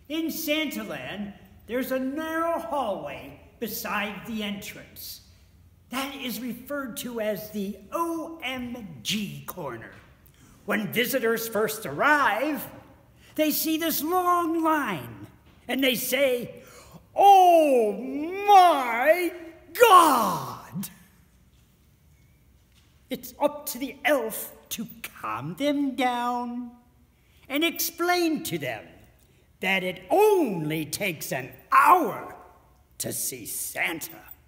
In Santaland, there's a narrow hallway beside the entrance. That is referred to as the OMG corner. When visitors first arrive, they see this long line, and they say, "Oh my God!" It's up to the elf to calm them down and explain to them that it only takes an hour to see Santa.